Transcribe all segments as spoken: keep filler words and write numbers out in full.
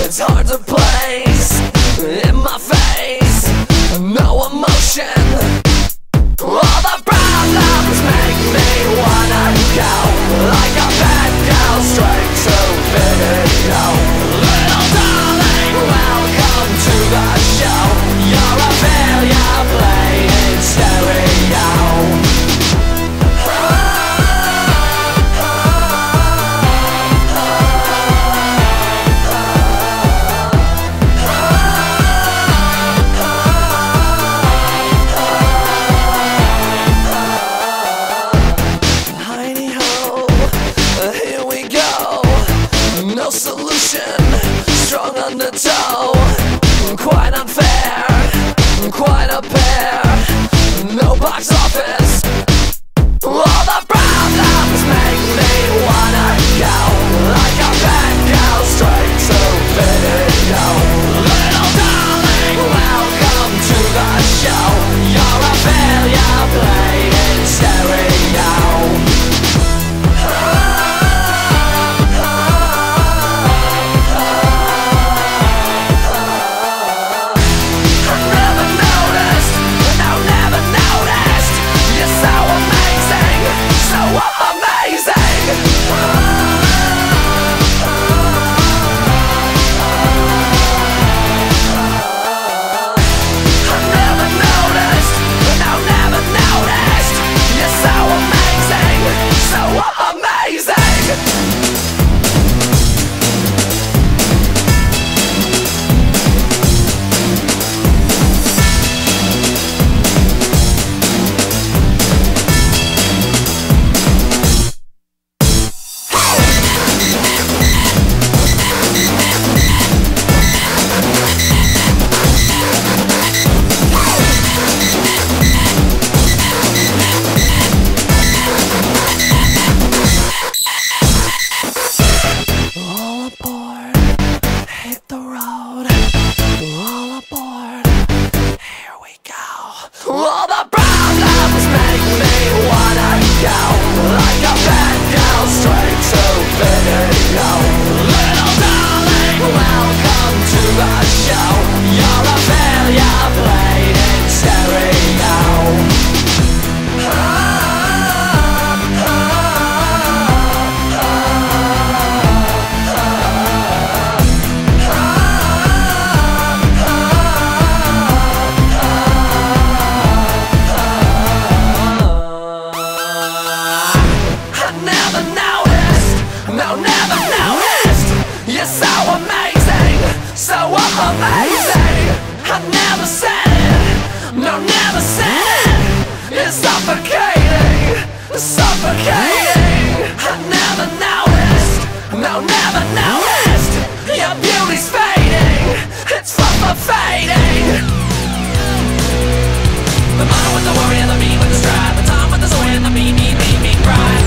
It's hard to place in my face, no emotion. All the problems make me wanna go like a bad girl straight to video. Little darling, welcome to the show. You're a failure played in stereo. Strong undertow, quite unfair, quite a pair, no box office. All the problems make me wanna go like a bad girl straight to video. Little darling, welcome to the show. You're a failure played in stereo. All the problems make me wanna go like a bad girl straight to video. Little darling, welcome to the show. You're a failure played in stereo. No, never noticed. You're so amazing, so amazing. I never said it. No, never said it. You're suffocating, suffocating. I never noticed. No, never noticed. Your beauty's fading. It's far fading. The mind with the worry and the me with the strive. The time with the joy and the me, me, me, me, cry.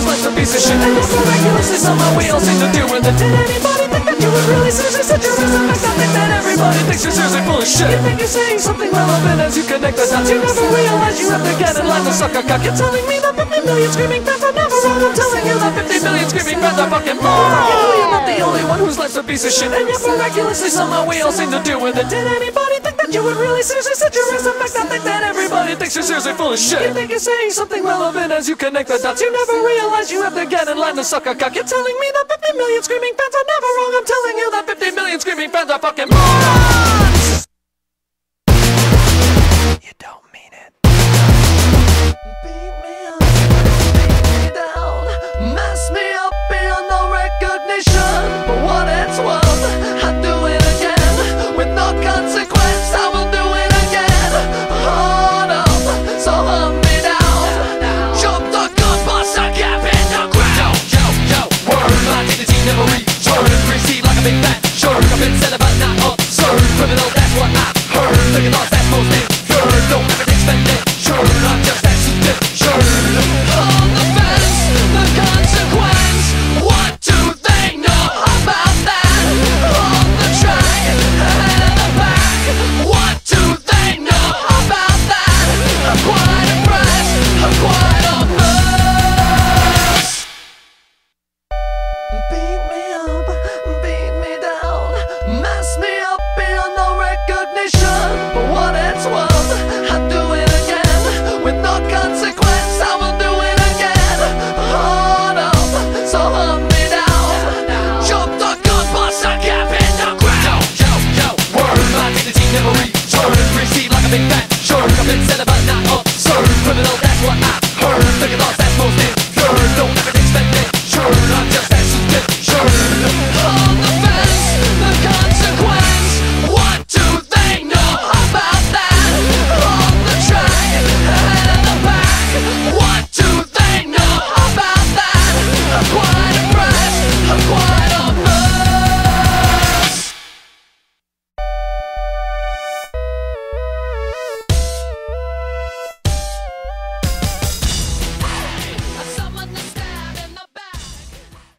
life's a piece of shit, and you're miraculously somehow we all seem to do with it. Did anybody think that you would really seriously set your ass up? I think that everybody thinks you're seriously full of shit. You think you're saying something relevant as you connect the dots. You never realize you have to get in line to suck a cock. You're telling me that fifty million screaming fans are never wrong. I'm telling you that fifty million screaming fans are fucking morons. You know you're not the only one whose life's a piece of shit, and yet miraculously somehow we all seem to do with it. Did anybody think that you would really seriously set your ass up? I think that everybody thinks you're seriously full of shit. You think you're saying something relevant as you connect the dots. You never realize you have to get in line to suck a cock. You're telling me that fifty million screaming fans are never wrong. I'm telling you that fifty million screaming fans are fucking morons.